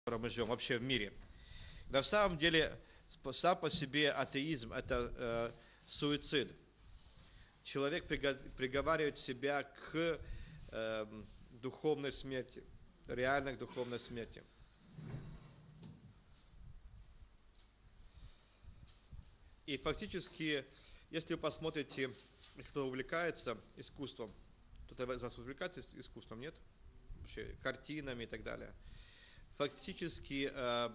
котором мы живем, вообще в мире. На самом деле, сам по себе атеизм – это суицид. Человек приговаривает себя к духовной смерти, реально к духовной смерти. И фактически, если вы посмотрите, если кто увлекается искусством, кто-то из вас увлекается искусством, нет? Вообще, картинами и так далее. Фактически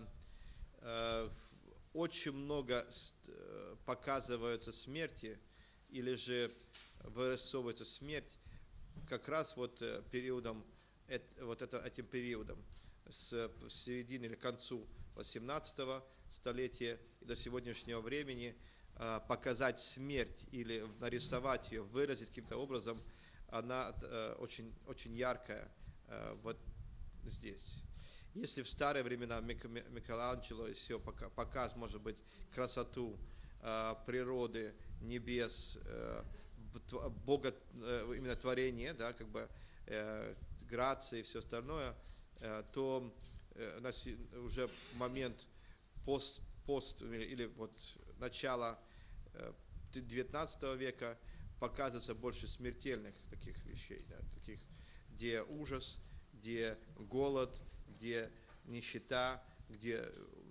очень много показывается смерти, или же вырисовывается смерть как раз вот периодом, этим периодом, с середины или к концу 18 столетия и до сегодняшнего времени. Показать смерть или нарисовать ее, выразить каким-то образом, она очень, очень яркая вот здесь. Если в старые времена Микеланджело и все показ, может быть, красоту природы, небес, Бога, именно творения, да, как бы грации и все остальное, то уже момент пост или вот начало 19 века показывается больше смертельных таких вещей, да, таких, где ужас, где голод, где нищета, где,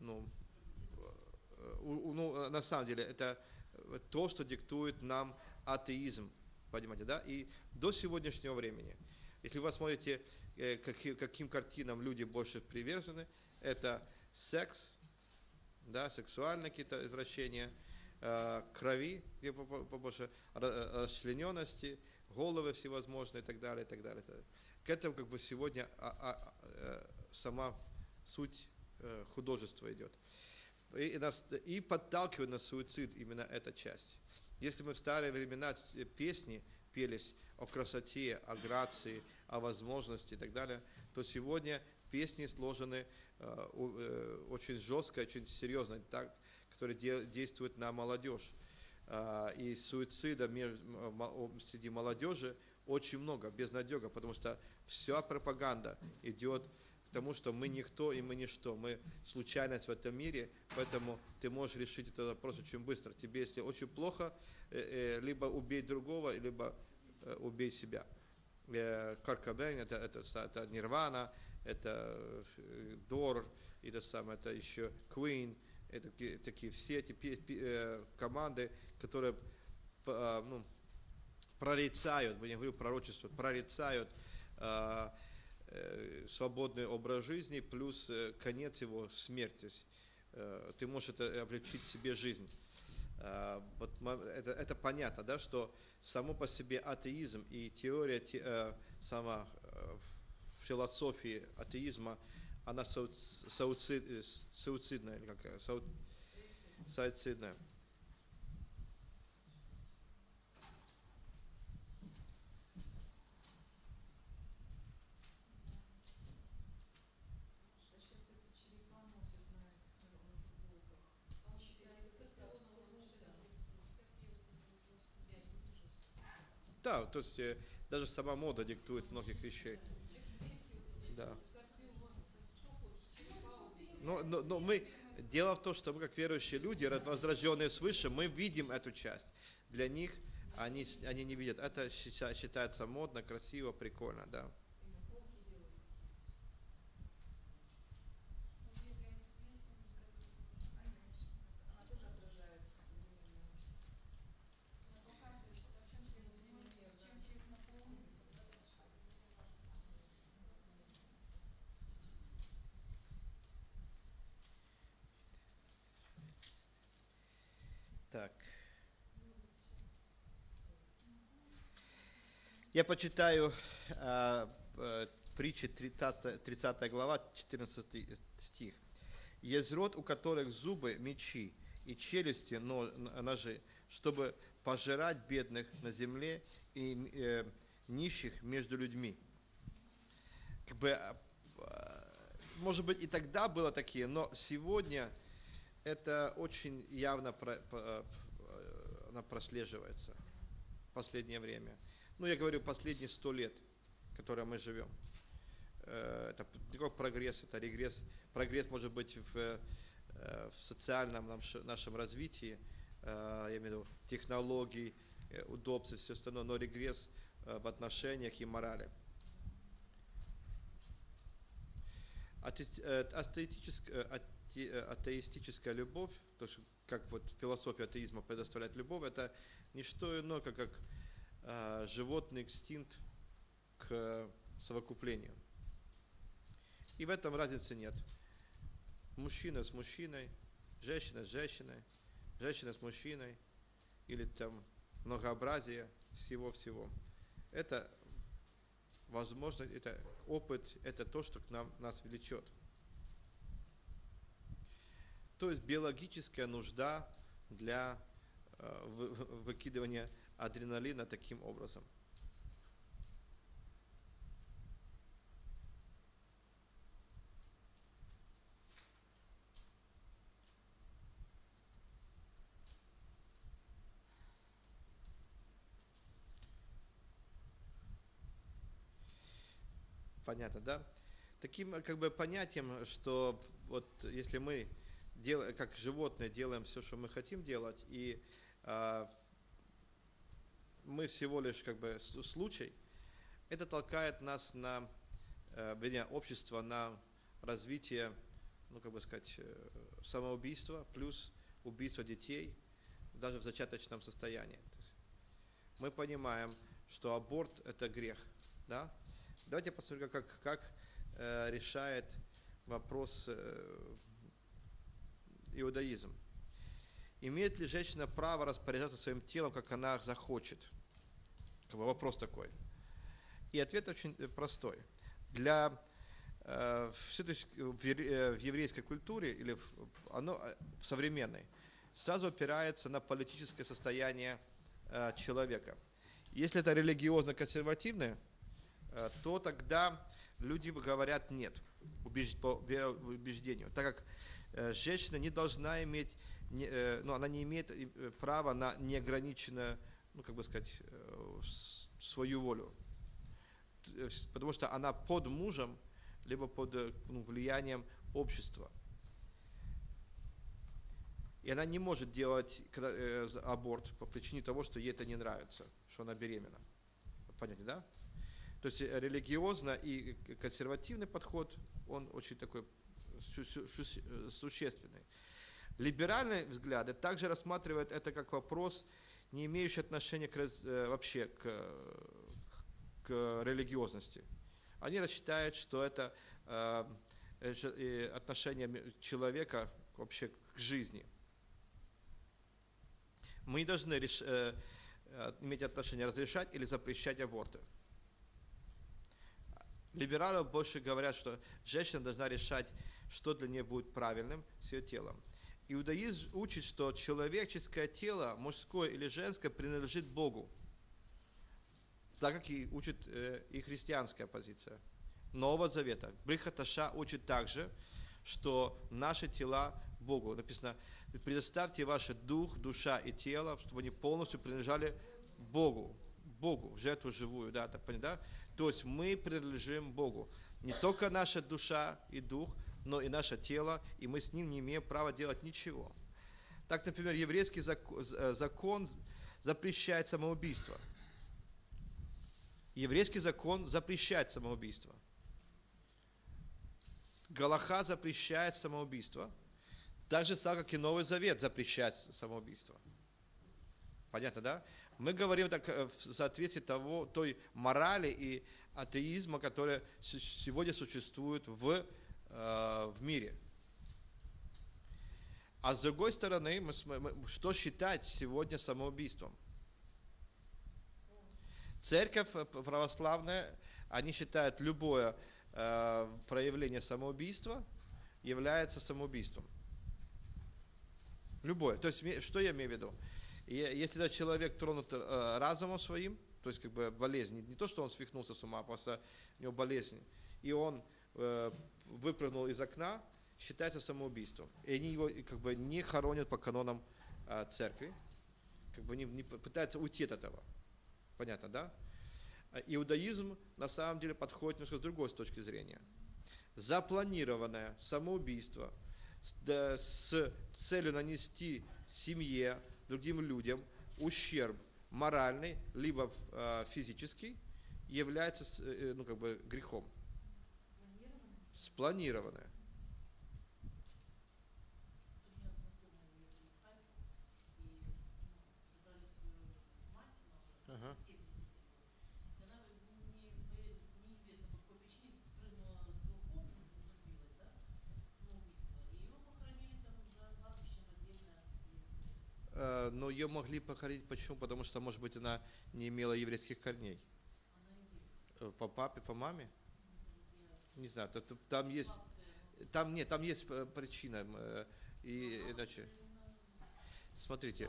на самом деле, это то, что диктует нам атеизм, понимаете, да, и до сегодняшнего времени. Если вы смотрите, каким картинам люди больше привержены, это секс, да, сексуальные какие-то извращения, крови, побольше расчлененности, головы всевозможные и так далее, и так далее. К этому как бы сегодня сама суть художества идет. И подталкивает на суицид именно эта часть. Если мы в старые времена песни пелись о красоте, о грации, о возможности и так далее, то сегодня песни сложены очень жестко, очень серьезно, так, которые действуют на молодежь. И суицида среди молодежи очень много, безнадега, потому что вся пропаганда идет к тому, что мы никто и мы ничто, мы случайность в этом мире, поэтому ты можешь решить этот вопрос очень быстро. Тебе, если очень плохо, либо убей другого, либо убей себя. Курт Кобейн, это Нирвана, это Дор, это еще Queen, это такие все эти команды, которые прорицают, я не говорю пророчество, прорицают свободный образ жизни, плюс конец его смерти. Ты можешь это облегчить себе жизнь. Вот это понятно, да, что само по себе атеизм и теория сама философии атеизма, она суицидная, или какая? Суицидная. Да, то есть даже сама мода диктует многих вещей. Да. Но дело в том, что мы, как верующие люди, возрожденные свыше, мы видим эту часть. Для них они не видят. Это считается модно, красиво, прикольно, да. Так. Я почитаю притчи 30 глава, 14 стих. «Есть род, у которых зубы мечи, и челюсти ножи, чтобы пожирать бедных на земле и нищих между людьми». Как бы, может быть, и тогда было такие, но сегодня это очень явно прослеживается в последнее время. Ну, я говорю, последние 100 лет, в которых мы живем. это не только прогресс, это регресс. Прогресс может быть в социальном нашем развитии, я имею в виду технологий, удобств и все остальное, но регресс в отношениях и морали. Атеистическая любовь, то есть как вот философия атеизма предоставляет любовь, это не что иное, как животный инстинкт к совокуплению. И в этом разницы нет. Мужчина с мужчиной, женщина с женщиной, женщина с мужчиной, или там многообразие всего-всего. Это возможно, это опыт, это то, что нас влечет. То есть биологическая нужда для выкидывания адреналина таким образом. Понятно, да? Таким как бы понятием, что вот если мы как животные делаем все, что мы хотим делать, и мы всего лишь как бы случай, это толкает нас на, вернее, общество на развитие, ну как бы сказать, самоубийства плюс убийство детей даже в зачаточном состоянии. То есть мы понимаем, что аборт это грех, да? Давайте посмотрим, как решает вопрос иудаизм. Имеет ли женщина право распоряжаться своим телом, как она захочет? Как бы вопрос такой. И ответ очень простой. В еврейской культуре или в современной сразу опирается на политическое состояние человека. Если это религиозно-консервативное, то тогда люди говорят нет по убеждению, так как женщина не должна иметь, она не имеет права на неограниченную, ну как бы сказать, свою волю, потому что она под мужем, либо под влиянием общества. И она не может делать аборт по причине того, что ей это не нравится, что она беременна. Понятно, да? То есть религиозно и консервативный подход, он очень такой существенный. Либеральные взгляды также рассматривают это как вопрос, не имеющий отношения вообще к религиозности. Они считают, что это отношение человека вообще к жизни. Мы не должны иметь отношение разрешать или запрещать аборты. Либералы больше говорят, что женщина должна решать, что для нее будет правильным с ее телом. Иудаизм учит, что человеческое тело, мужское или женское, принадлежит Богу, так как и учит и христианская позиция Нового Завета. Брит Хаташа учит также, что наши тела Богу. Написано, предоставьте ваши дух, душа и тело, чтобы они полностью принадлежали Богу, в жертву живую, да, да? То есть мы принадлежим Богу. Не только наша душа и дух, но и наше тело, и мы с ним не имеем права делать ничего. Так, например, еврейский закон запрещает самоубийство. Еврейский закон запрещает самоубийство. Галаха запрещает самоубийство. Так же самое, как и Новый Завет запрещает самоубийство. Понятно, да? Мы говорим так в соответствии той морали и атеизма, которая сегодня существует в мире. А с другой стороны, что считать сегодня самоубийством? Церковь православная, они считают любое проявление самоубийства является самоубийством. Любое. То есть, что я имею в виду? Если человек тронут разумом своим, то есть как бы болезнь, не то, что он свихнулся с ума, просто у него болезнь, и он выпрыгнул из окна, считается самоубийством. И они его как бы не хоронят по канонам церкви, как бы не пытаются уйти от этого. Понятно, да? Иудаизм на самом деле подходит немножко с другой точки зрения. Запланированное самоубийство с целью нанести семье, другим людям ущерб моральный, либо физический, является грехом. Спланированное. Ага. Но ее могли похоронить. Почему? Потому что, может быть, она не имела еврейских корней. По папе, по маме? Не знаю. Там есть причина. И иначе. Смотрите,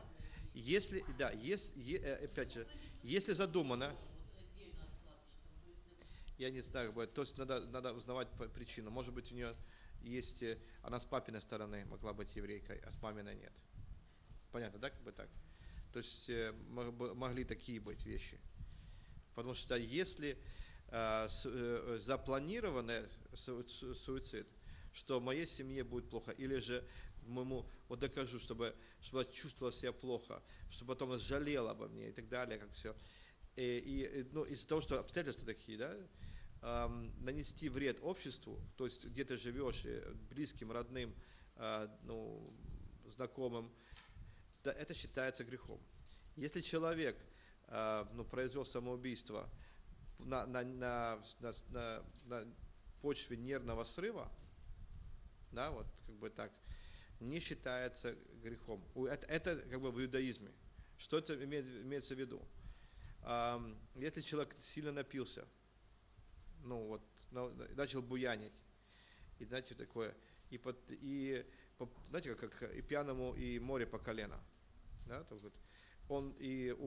опять же, если задумано, я не знаю, то есть надо узнавать причину. Может быть, у нее есть, она с папиной стороны могла быть еврейкой, а с маминой нет. Понятно, да, как бы так? То есть могли такие быть вещи. Потому что если запланированный суицид, что моей семье будет плохо, или же моему докажу, чтобы она чувствовала себя плохо, чтобы потом она жалела обо мне и так далее, как все. Из-за того, что обстоятельства такие, да, нанести вред обществу, то есть где ты живешь, близким, родным, знакомым, да, это считается грехом. Если человек произвел самоубийство на почве нервного срыва, да, вот как бы так, не считается грехом. Это как бы в иудаизме. Что это имеется в виду? Если человек сильно напился, начал буянить, и знаете такое, знаете, как и пьяному и море по колено, да, то вот он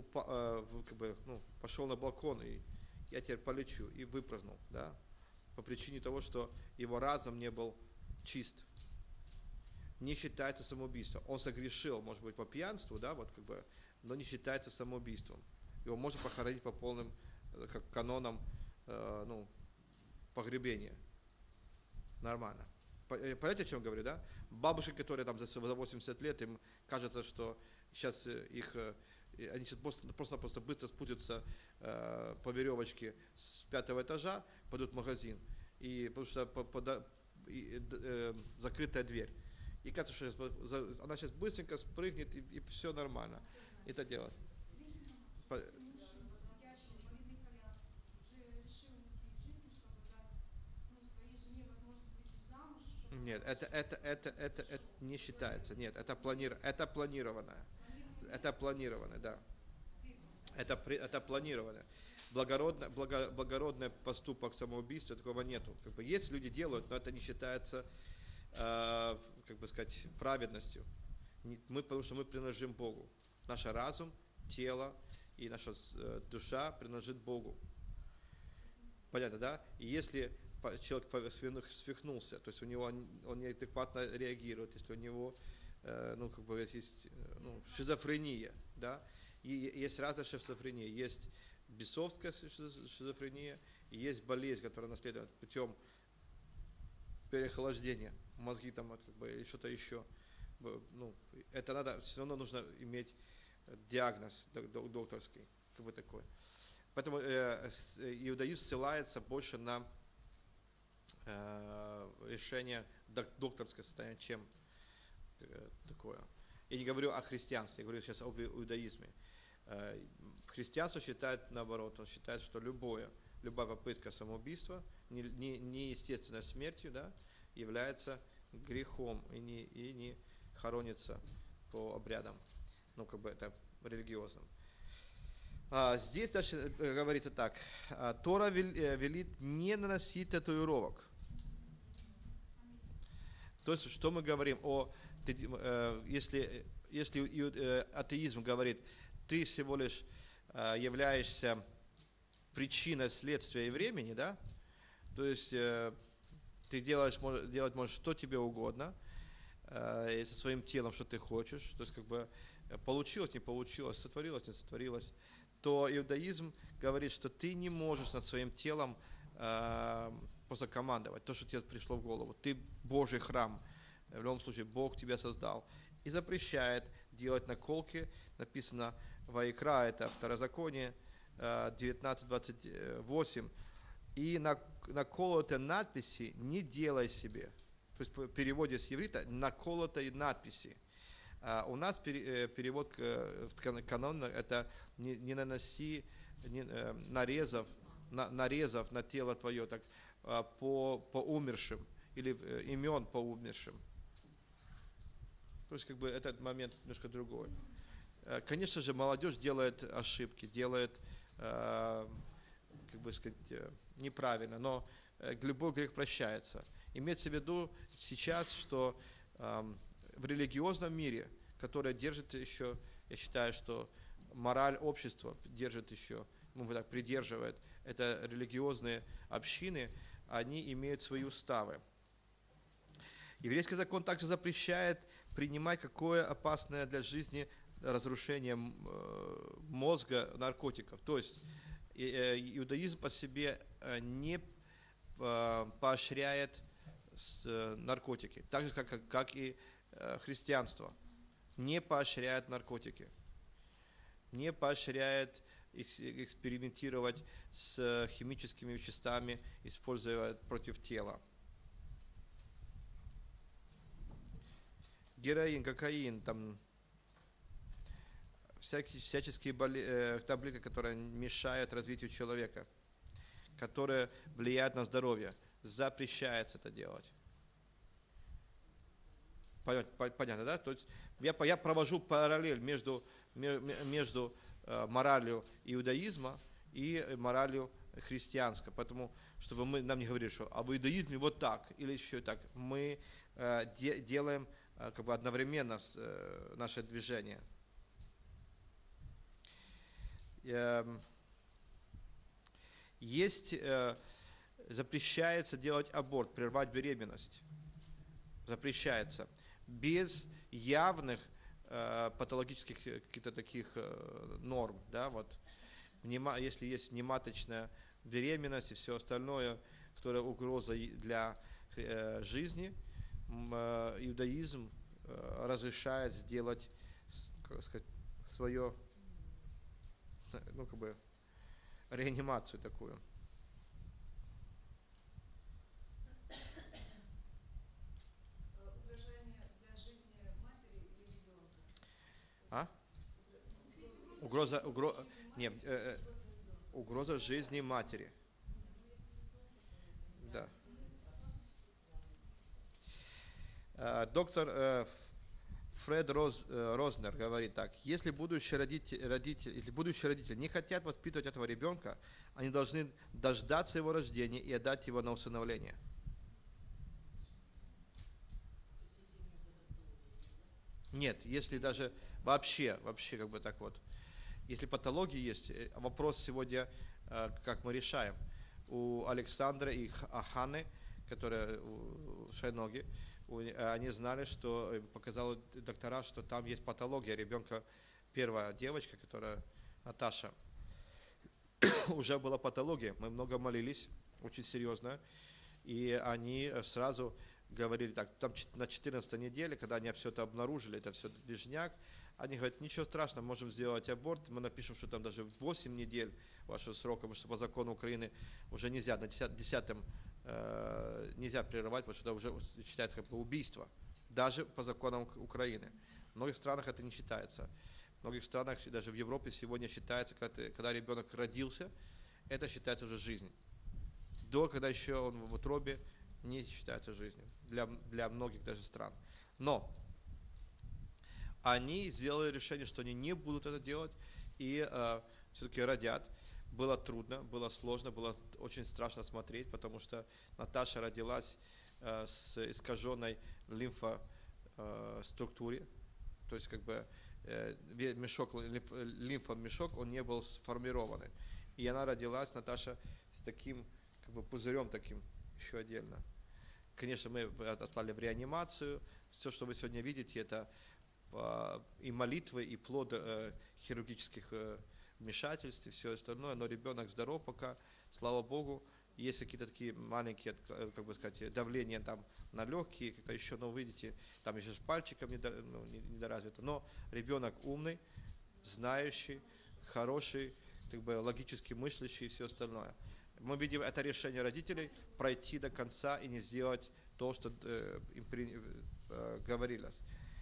пошел на балкон, и я теперь полечу, и выпрыгнул, да, по причине того, что его разум не был чист. Не считается самоубийством. Он согрешил, может быть, по пьянству, да, вот как бы, но не считается самоубийством. Его можно похоронить по полным канонам погребения. Нормально. Понимаете, о чем я говорю, да? Бабушки, которые там за 80 лет, им кажется, что сейчас они сейчас просто быстро спустятся по веревочке с 5-го этажа, пойдут в магазин, потому что закрытая дверь. И кажется, что она сейчас быстренько спрыгнет, и все нормально. Это дело. Нет, это не считается. Нет, это планированное. Это планированное, да. Это планированное. Благородный поступок самоубийства, такого нету. Как бы есть люди делают, но это не считается, как бы сказать, праведностью. Потому что мы принадлежим Богу. Наш разум, тело и наша душа принадлежит Богу. Понятно, да? И если человек свихнулся, то есть у него он неадекватно реагирует, если у него как бы есть шизофрения, да? И есть разная шизофрения. Есть бесовская шизофрения, и есть болезнь, которая наследует путем переохлаждения мозги там, как бы, или что-то еще. Это надо, все равно нужно иметь диагноз докторский, как бы такой. Поэтому иудаизм ссылается больше на решение докторское состояние, чем такое. Я не говорю о христианстве, я говорю сейчас об иудаизме. Христианство считает наоборот, он считает, что любая попытка самоубийства, неестественной смертью, да, является грехом и не хоронится по обрядам, как бы это религиозным. Здесь дальше говорится так. Тора велит не наносить татуировок. То есть, что мы говорим если атеизм говорит, ты всего лишь являешься причиной, следствия и времени, да? То есть ты делать можешь что тебе угодно, и со своим телом, что ты хочешь. То есть как бы получилось, не получилось, сотворилось, не сотворилось. то иудаизм говорит, что ты не можешь над своим телом просто командовать, то, что тебе пришло в голову. Ты Божий храм, в любом случае Бог тебя создал. И запрещает делать наколки, написано Ваикра, это Второзаконие 19:28, и наколотые надписи не делай себе. То есть в переводе с иврита наколотые надписи. У нас перевод канона это не наноси нарезов на тело твое так, по умершим или имен по умершим. То есть как бы этот момент немножко другой. Конечно же, молодежь делает ошибки, делает, как бы сказать, неправильно, но любой грех прощается. Имеется в виду сейчас, что в религиозном мире, которое держит еще, я считаю, что мораль общества держит еще, так придерживает, это религиозные общины, они имеют свои уставы. Еврейский закон также запрещает принимать какое опасное для жизни разрушение мозга наркотиков. То есть иудаизм по себе не поощряет наркотики, так же, как и христианство. Не поощряет наркотики, не поощряет экспериментировать с химическими веществами, используя против тела. Героин, кокаин, там всяческие таблетки, которые мешают развитию человека, которые влияют на здоровье, запрещается это делать. Понятно, да? То есть я провожу параллель между моралью иудаизма и моралью христианской, поэтому, чтобы нам не говорили, что об иудаизме вот так или еще так. Мы делаем как бы одновременно наше движение. Запрещается делать аборт, прервать беременность. Запрещается. Без явных патологических каких-то таких норм, да, вот, если есть внематочная беременность и все остальное, которое угроза для жизни, иудаизм разрешает сделать, как сказать, свое, как бы, реанимацию такую. Угроза жизни матери. Да. Доктор Фред Рознер говорит так: если будущие родители не хотят воспитывать этого ребенка, они должны дождаться его рождения и отдать его на усыновление. Нет, если даже вообще как бы так вот. Если патологии есть, вопрос сегодня, как мы решаем. У Александра и Ханны, которые у Шайноги, они знали, что показали доктора, что там есть патология ребенка. Первая девочка, которая Наташа, уже была патология. Мы много молились, очень серьезно. И они сразу говорили так, там на 14 неделе, когда они все это обнаружили, это все движняк, они говорят, ничего страшного, можем сделать аборт, мы напишем, что там даже 8 недель вашего срока, потому что по закону Украины уже нельзя, на 10-м нельзя прерывать, потому что это уже считается как бы убийство, даже по законам Украины. В многих странах это не считается. В многих странах, даже в Европе сегодня считается, когда ребенок родился, это считается уже жизнь. Когда еще он в утробе, не считается жизнью для многих даже стран. Но они сделали решение, что они не будут это делать и все-таки родят. Было трудно, было сложно, было очень страшно смотреть, потому что Наташа родилась с искаженной лимфоструктуре, то есть как бы лимфомешок, он не был сформированный. И она родилась, Наташа, с таким как бы пузырем таким еще отдельно. Конечно, мы отослали в реанимацию. Все, что вы сегодня видите, это и молитвы, и плод хирургических вмешательстве, все остальное, но ребенок здоров пока, слава Богу. Есть какие-то такие маленькие, как бы сказать, давления там на легкие, как-то еще, но видите, там еще с пальчиком недоразвито. Но ребенок умный, знающий, хороший, как бы логически мыслящий и все остальное. Мы видим это решение родителей пройти до конца и не сделать то, что им говорилось.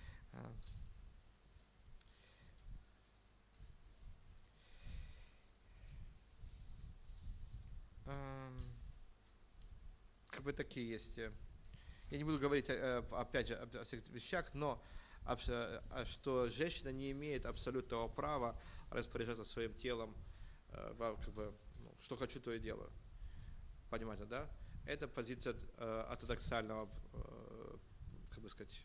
Как бы такие есть. Я не буду говорить опять же о всех вещах, но что женщина не имеет абсолютного права распоряжаться своим телом, как бы, что хочу, то и делаю. Понимаете, да? Это позиция ортодоксального, как бы сказать,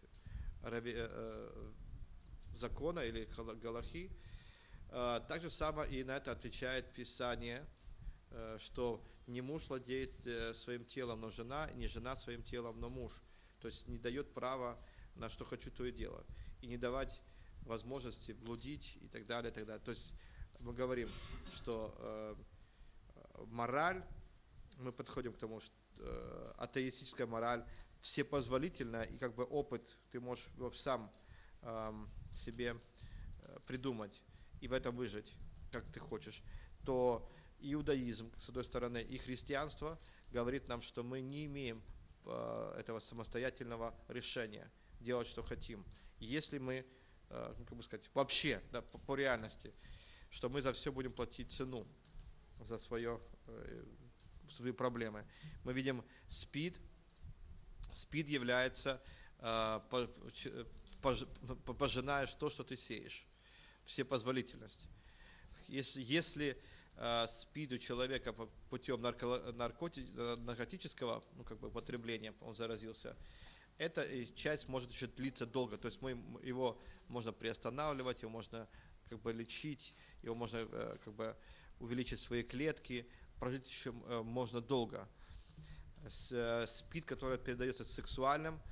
закона или галахи. Так же самое и на это отвечает Писание, что не муж владеет своим телом, но жена, не жена своим телом, но муж. То есть не дает права на что хочу, то и делаю. И не давать возможности блудить и так далее, и так далее. То есть мы говорим, что мораль, мы подходим к тому, что атеистическая мораль всепозволительная, и как бы опыт ты можешь сам себе придумать и в этом выжить, как ты хочешь, то иудаизм, с одной стороны, и христианство говорит нам, что мы не имеем этого самостоятельного решения делать, что хотим. Если мы, как бы сказать, вообще, да, по реальности, что мы за все будем платить цену, за свои проблемы. Мы видим СПИД. СПИД является, пожинаешь то, что ты сеешь. Всепозволительность. Если СПИД у человека путем наркотического, как бы употребления, он заразился, эта часть может еще длиться долго. То есть его можно приостанавливать, его можно как бы лечить, его можно как бы увеличить свои клетки, прожить еще можно долго. СПИД, который передается сексуальным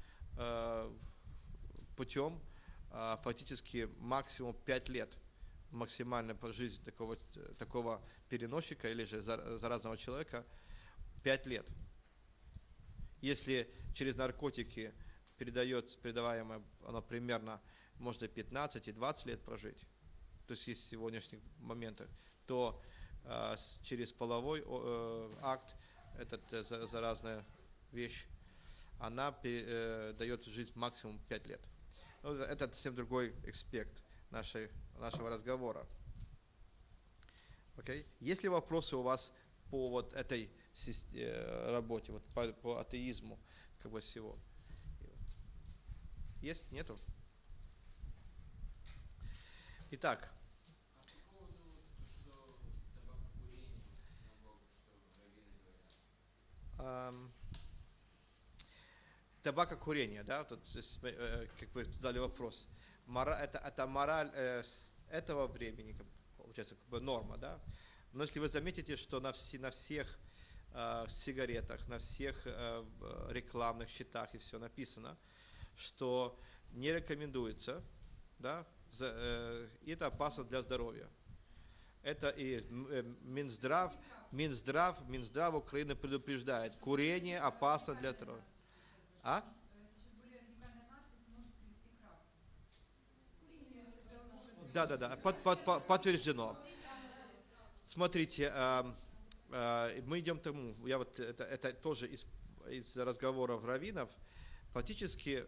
путем, фактически максимум 5 лет. Максимальная жизнь такого переносчика или же заразного человека 5 лет. Если через наркотики передаваемое, оно примерно можно 15 и 20 лет прожить, то есть в сегодняшних моментах, то через половой акт, эта заразная вещь, она дает жизнь максимум 5 лет. Это совсем другой аспект нашего разговора. Okay? Есть ли вопросы у вас по вот этой работе, вот по атеизму, как бы всего? Есть? Нету? Итак. Табакокурение, да, тут как вы задали вопрос. Это мораль этого времени, получается, как бы норма, да. Но если вы заметите, что на всех сигаретах, на всех рекламных щитах и все написано, что не рекомендуется, да, и это опасно для здоровья. Это и Минздрав Украины предупреждает, курение опасно для здоровья. А? Да, подтверждено. Смотрите, мы идем к тому, это тоже из разговоров раввинов, фактически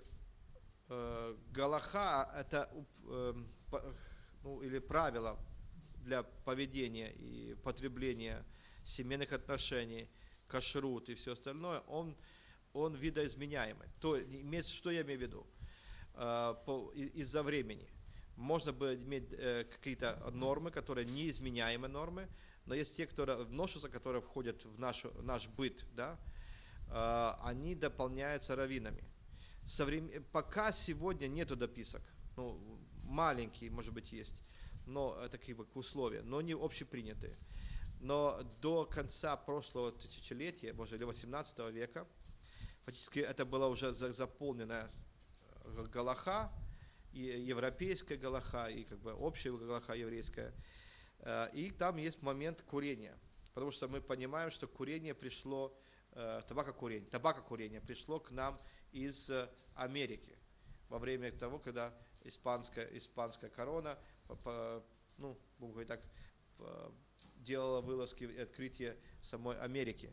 галаха это или правило для поведения и потребления семейных отношений, кашрут и все остальное, он видоизменяемый. Что я имею в виду? Из-за времени. Можно бы иметь какие-то нормы, которые неизменяемые нормы, но есть те, которые вносятся, которые входят в наш быт, да, они дополняются раввинами. Пока сегодня нету дописок, маленькие, может быть, есть, но такие условия, но не общепринятые. Но до конца прошлого тысячелетия, может, или 18 века, фактически это была уже заполненная галаха, и европейская галаха, и как бы общая галаха еврейская. И там есть момент курения, потому что мы понимаем, что курение пришло, табакокурение пришло к нам из Америки во время того, когда испанская корона, ну, будем говорить так, делала вылазки и открытие самой Америки.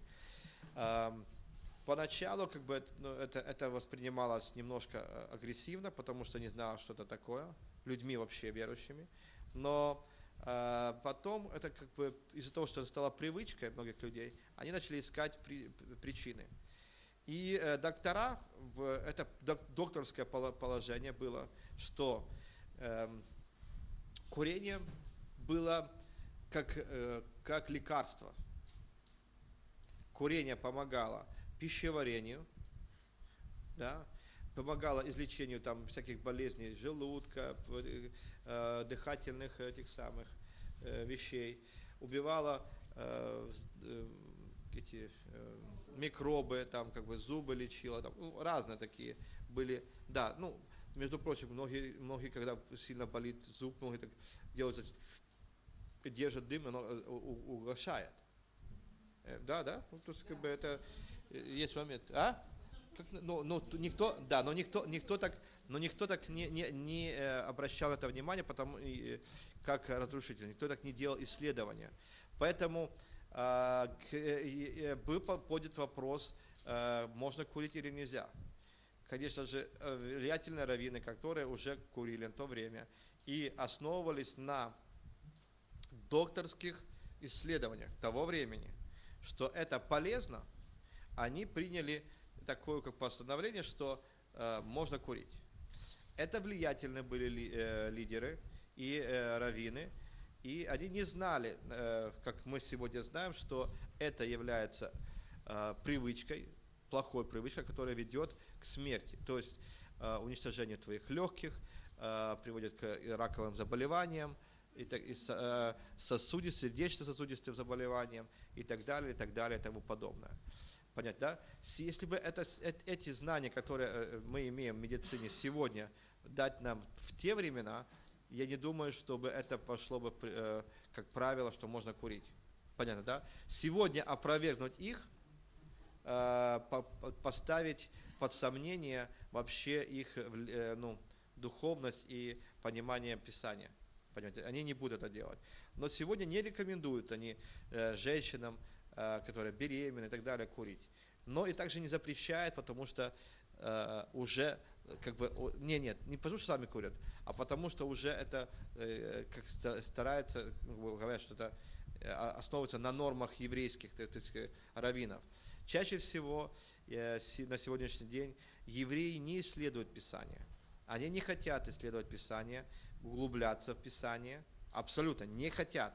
Поначалу как бы, это воспринималось немножко агрессивно, потому что не знала, что это такое, людьми вообще верующими. Но потом это как бы из-за того, что это стало привычкой многих людей, они начали искать причины. И доктора, это докторское положение было, что курение было как лекарство. Курение помогало пищеварению, да, помогало излечению там всяких болезней желудка, дыхательных этих самых вещей, убивало эти микробы, там как бы зубы лечило, там, ну, разные такие были, да, ну, между прочим, многие, когда сильно болит зуб, многие так делают, держат дым, оно угошает. Да, ну, то есть как бы это есть момент, но никто так не обращал это внимание, потому как разрушитель, никто так не делал исследования. Поэтому был поднят вопрос, можно курить или нельзя. Конечно же, влиятельные раввины, которые уже курили в то время и основывались на докторских исследованиях того времени, что это полезно, они приняли такое как постановление, что можно курить. Это влиятельные были лидеры и раввины, и они не знали, как мы сегодня знаем, что это является привычкой, плохой привычкой, которая ведет к смерти, то есть уничтожению твоих легких, приводит к раковым заболеваниям, и сосудистым, сердечно-сосудистым заболеваниям и так далее, и тому подобное. Понять, да? Если бы эти знания, которые мы имеем в медицине сегодня, дать нам в те времена, я не думаю, чтобы это пошло бы, как правило, что можно курить. Понятно, да? Сегодня опровергнуть их, поставить под сомнение вообще их духовность и понимание Писания. Понимаете? Они не будут это делать. Но сегодня не рекомендуют они женщинам, которые беременны и так далее, курить. Но и также не запрещают, потому что уже как бы, не потому что сами курят, а потому что уже это как стараются, говорят, что это основывается на нормах еврейских, так сказать, раввинов. Чаще всего на сегодняшний день евреи не исследуют Писание. Они не хотят исследовать Писание, углубляться в Писание, абсолютно не хотят,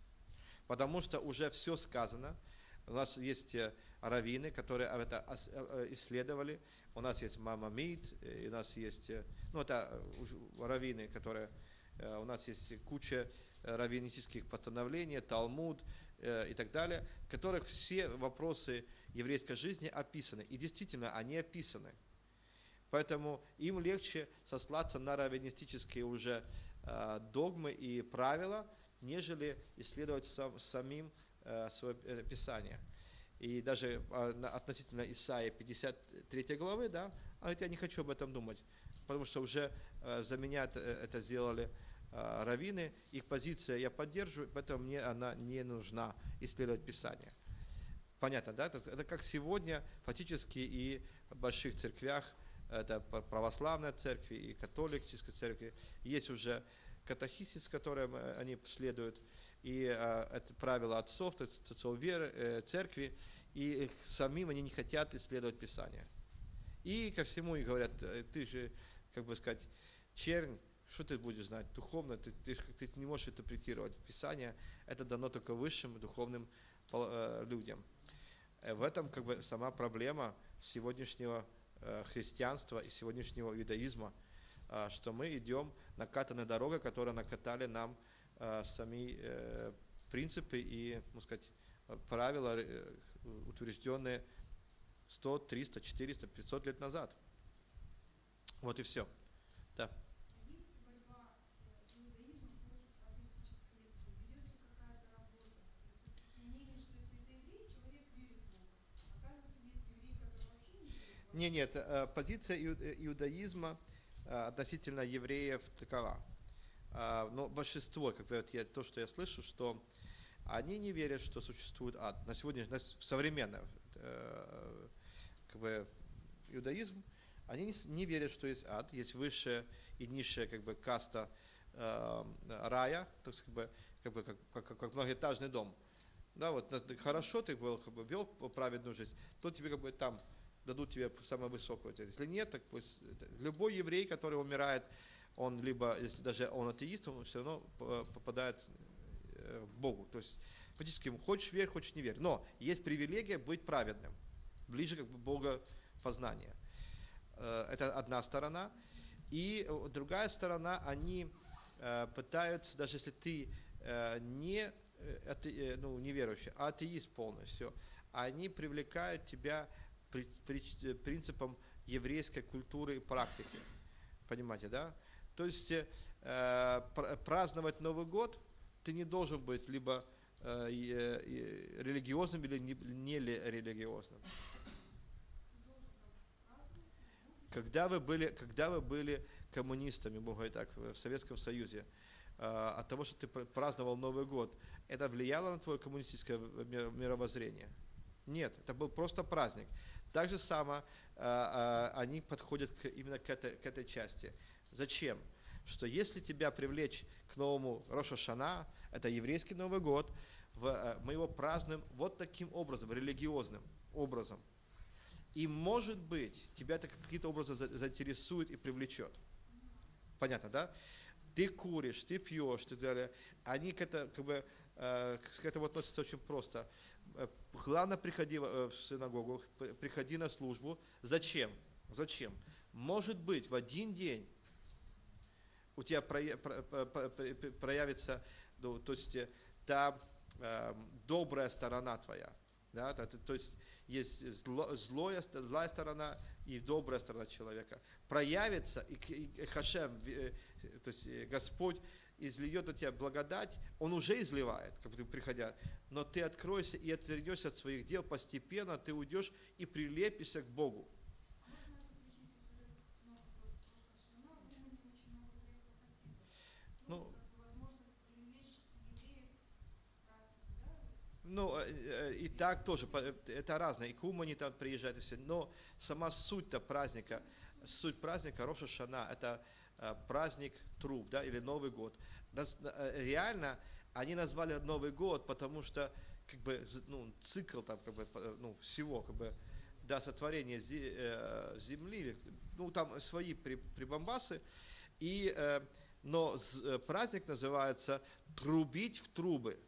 потому что уже все сказано. У нас есть раввины, которые это исследовали, у нас есть Мамамид, у нас есть, это раввины, которые, у нас есть куча раввинических постановлений, Талмуд и так далее, в которых все вопросы еврейской жизни описаны, и действительно они описаны. Поэтому им легче сослаться на раввинистические уже догмы и правила, нежели исследовать самим свое Писание. И даже относительно Исаии 53 главы, да, я не хочу об этом думать, потому что уже за меня это сделали раввины, их позиция я поддерживаю, поэтому мне она не нужна, исследовать Писание. Понятно, да? Это как сегодня фактически и в больших церквях, это православная церковь и католическая церковь, есть уже катехизис, которым они следуют, и это правило отцов, то есть отцов веры, церкви, и самим они не хотят исследовать Писание. И ко всему и говорят, ты же, как бы сказать, чернь, что ты будешь знать духовно, ты не можешь интерпретировать Писание, это дано только высшим духовным людям. В этом как бы сама проблема сегодняшнего христианства и сегодняшнего иудаизма, что мы идем накатанной дорогой, которую накатали нам сами принципы и, можно сказать, правила, утвержденные 100, 300, 400, 500 лет назад. Вот и все. Да. Нет, позиция иудаизма относительно евреев такова. Но большинство, то, что я слышу, что они не верят, что существует ад. На сегодня, в современном иудаизм, они не верят, что есть ад, есть высшая и низшая каста рая, то есть как многоэтажный дом. Да, вот хорошо ты вел праведную жизнь, то тебе там дадут тебе самую высокую. Если нет, так пусть любой еврей, который умирает, он либо, если даже он атеист, он все равно попадает к Богу. То есть фактически хочешь верь, хочешь не верь. Но есть привилегия быть праведным, ближе к богопознанию. Это одна сторона. И другая сторона, они пытаются, даже если ты не верующий, а атеист полностью, они привлекают тебя принципом еврейской культуры и практики. Понимаете, да? То есть праздновать Новый год ты не должен быть либо религиозным или не религиозным. Когда вы были коммунистами, могу говорить так, в Советском Союзе, от того, что ты праздновал Новый год, это влияло на твое коммунистическое мировоззрение? Нет, это был просто праздник. Так же само они подходят именно к этой части. Зачем? Что если тебя привлечь к новому Рош ха-Шана, это еврейский Новый год, мы его празднуем вот таким образом, религиозным образом. И, может быть, тебя это каким-то образом заинтересует и привлечет. Понятно, да? Ты куришь, ты пьешь, и так далее. Они к этому относятся очень просто. Главное, приходи в синагогу, приходи на службу. Зачем? Зачем? Может быть, в один день у тебя проявится, то есть та добрая сторона твоя. Да? То есть есть злая сторона и добрая сторона человека. Проявится, и Хашем, то есть Господь изльет на тебя благодать, Он уже изливает, как бы ты приходя, но ты откроешься и отвернешься от своих дел, постепенно ты уйдешь и прилепишься к Богу. И так тоже, это разное, и к Умани там приезжают, и все, но сама суть-то праздника, суть праздника Рош ха-Шана, это праздник труб, да, или Новый год. Реально они назвали Новый год, потому что цикл там всего сотворения земли, там свои прибамбасы, но праздник называется «Трубить в трубы».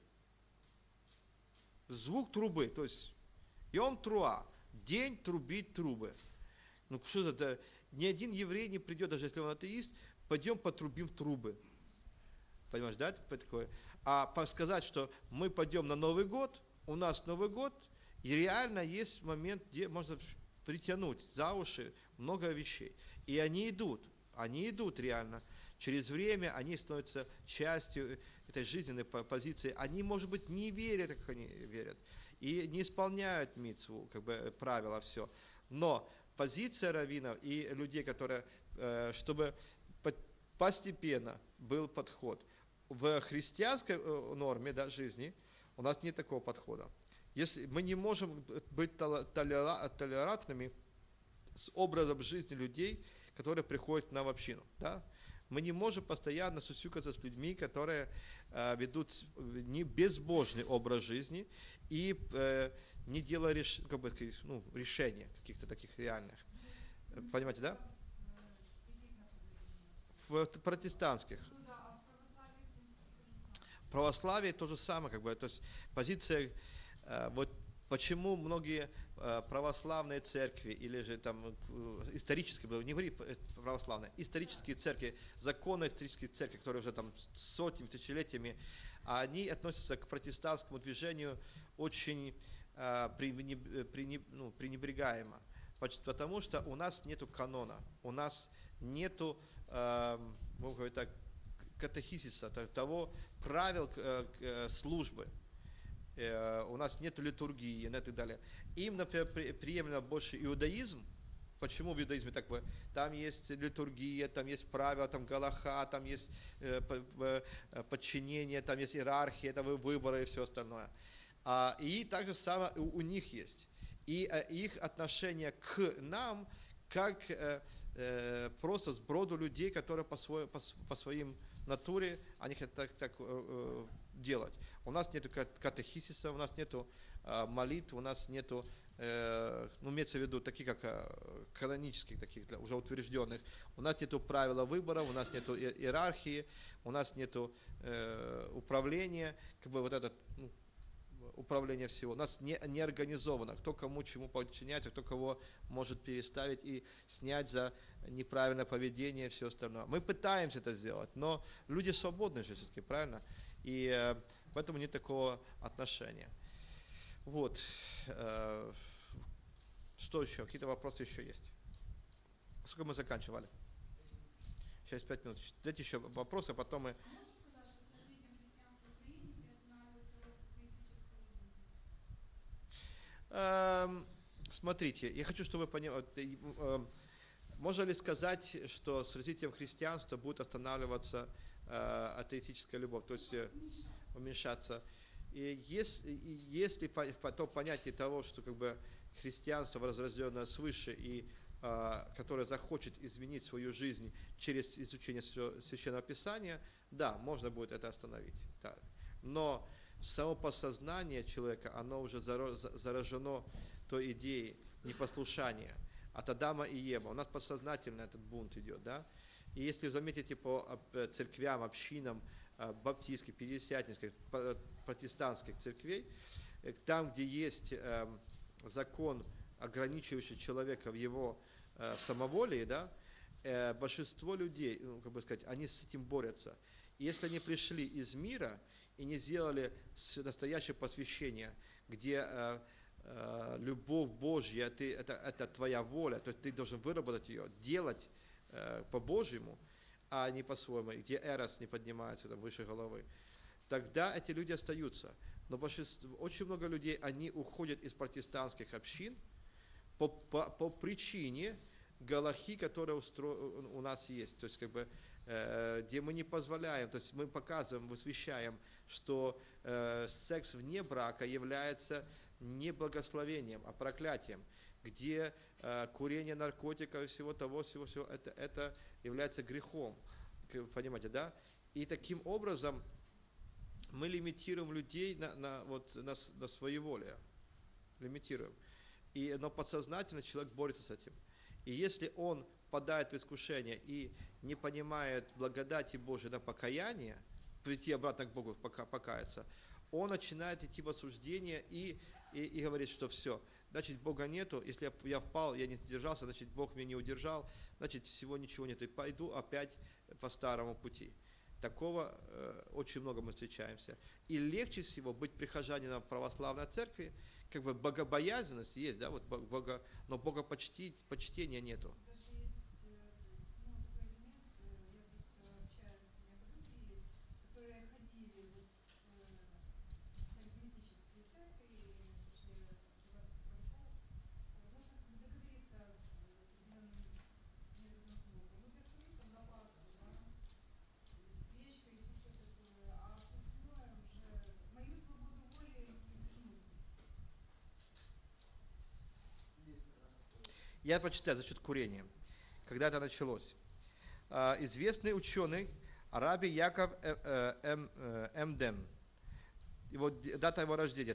Звук трубы, то есть Йом Труа, день трубить трубы. Что это? Ни один еврей не придет, даже если он атеист, пойдем потрубим в трубы. Понимаешь, да, это такое? А сказать, что мы пойдем на Новый год, у нас Новый год, и реально есть момент, где можно притянуть за уши много вещей. И они идут реально. Через время они становятся частью этой жизненной позиции. Они, может быть, не верят, как они верят, и не исполняют мицву, правила, все. Но позиция раввинов и людей, которые, чтобы постепенно был подход. В христианской норме жизни у нас нет такого подхода. Если мы не можем быть толерантными с образом жизни людей, которые приходят нам в общину. Да? Мы не можем постоянно сусюкаться с людьми, которые ведут не безбожный образ жизни и не делая решения каких-то таких реальных. Понимаете, да? В протестантских. В православии то же самое, то есть позиция, вот почему многие православные церкви, или же там исторические, не говори православные, исторические церкви, законные исторические церкви, которые уже там сотнями, тысячелетиями, они относятся к протестантскому движению очень пренебрегаемо, потому что у нас нету канона, у нас нету, можно говорить так, катехизиса, того правил службы. У нас нет литургии и так далее. Им, например, приемлемо больше иудаизм, Почему в иудаизме так? Там есть литургия, там есть правила, там галаха, там есть подчинение, там есть иерархия, там выборы и все остальное. И так же самое у них есть. И их отношение к нам, как просто сброду людей, которые по своим натуре, они хотят так делать. У нас нету катехисиса, у нас нету молитв, у нас нету, имеется в виду такие, как канонических, таких уже утвержденных. У нас нету правила выбора, у нас нету иерархии, у нас нету управления, как бы вот это управление всего. У нас не организовано, кто кому чему подчиняется, кто кого может переставить и снять за неправильное поведение и все остальное. Мы пытаемся это сделать, но люди свободны же все-таки, правильно? И поэтому нет такого отношения. Вот. Что еще? Какие-то вопросы еще есть? Сколько мы заканчивали? Сейчас 5 минут. Дайте еще вопросы, а потом мы... Смотрите, я хочу, чтобы вы поняли, можно ли сказать, что с развитием христианства будет останавливаться атеистическая любовь, то есть уменьшаться? И если то понятие того, что как бы христианство возрожденное свыше и которое захочет изменить свою жизнь через изучение Священного Писания, да, можно будет это остановить. Да. Но само подсознание человека, оно уже заражено той идеей непослушания от Адама и Евы. У нас подсознательно этот бунт идет, да? И если вы заметите по церквям, общинам баптистских, пятидесятнических, протестантских церквей, там, где есть закон, ограничивающий человека в его самоволии, да, большинство людей, как бы сказать, они с этим борются. И если они пришли из мира и не сделали настоящее посвящение, где любовь Божья, это твоя воля, то есть ты должен выработать ее, делать по-божьему, а не по-своему, где эрос не поднимается выше головы, тогда эти люди остаются. Но очень много людей, они уходят из протестантских общин по причине галахи, которая у нас есть. То есть, как бы, где мы не позволяем, то есть мы показываем, высвещаем, что секс вне брака является не благословением, а проклятием, где курение наркотиков и всего это является грехом. Понимаете, да? И таким образом мы лимитируем людей на своеволие. Лимитируем. Но подсознательно человек борется с этим. И если он падает в искушение и не понимает благодати Божией на покаяние, прийти обратно к Богу, покаяться, он начинает идти в осуждение и говорит, что все, значит, Бога нету, если я впал, я не сдержался, значит, Бог меня не удержал, значит, всего ничего нет, и пойду опять по старому пути. Такого очень много мы встречаемся. И легче всего быть прихожанином православной церкви, как бы богобоязненность есть, да, вот но богопочтения нету. Я прочитаю насчет курения. Когда это началось? Известный ученый Раби Яков Эмден, дата его рождения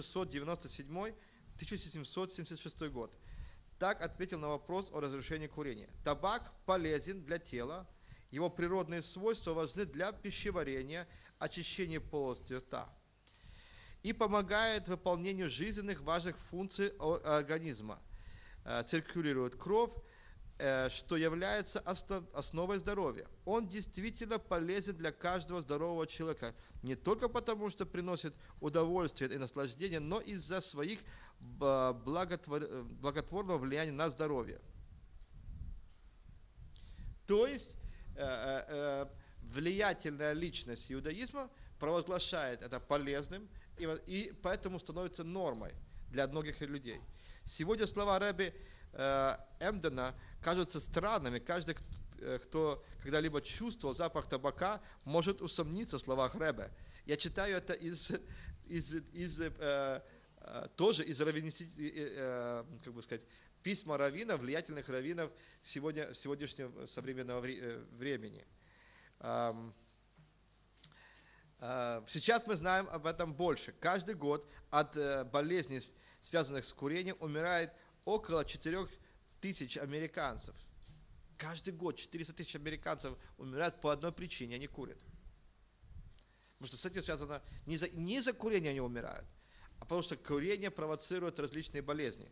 1697-1776 год, так ответил на вопрос о разрешении курения. Табак полезен для тела, его природные свойства важны для пищеварения, очищения полости рта и помогает выполнению жизненных важных функций организма. Циркулирует кровь, что является основой здоровья. Он действительно полезен для каждого здорового человека, не только потому, что приносит удовольствие и наслаждение, но и из-за своих благотворного влияния на здоровье. То есть влиятельная личность иудаизма провозглашает это полезным, и поэтому становится нормой для многих людей. Сегодня слова Раби Эмдена кажутся странными. Каждый, кто когда-либо чувствовал запах табака, может усомниться в словах Ребе. Я читаю это тоже из как бы сказать, письма раввинов, влиятельных раввинов сегодняшнего современного времени. Сейчас мы знаем об этом больше. Каждый год от болезней, связанных с курением, умирает около 4000 американцев. Каждый год 400 тысяч американцев умирают по одной причине, они курят. Потому что с этим связано, не за курение они умирают, а потому что курение провоцирует различные болезни.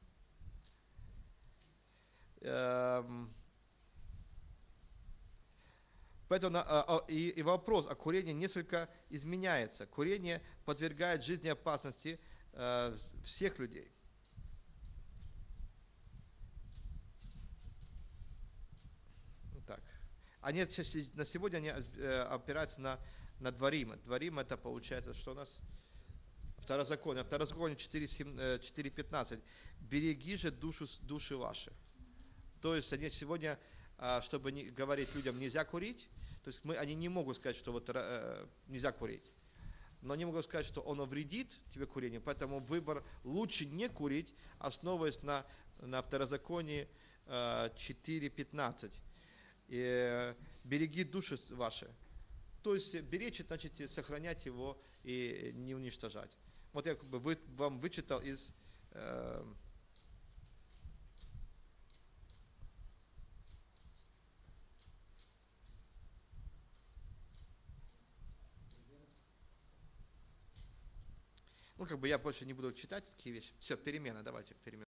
Поэтому и вопрос о курении несколько изменяется. Курение подвергает жизни опасности всех людей. Так. На сегодня они опираются на Дворим. Дворим это получается, что у нас? Второзаконие. Второзаконие 4:15. Береги же души ваши. То есть они сегодня, чтобы говорить людям, нельзя курить, то есть они не могут сказать, что вот нельзя курить. Но они могут сказать, что оно вредит тебе курение, поэтому выбор лучше не курить, основываясь на Второзаконии 4:15. Береги души ваши. То есть беречь, значит сохранять его и не уничтожать. Вот я вам вычитал из я больше не буду читать такие вещи. Все, перемена, давайте перемена.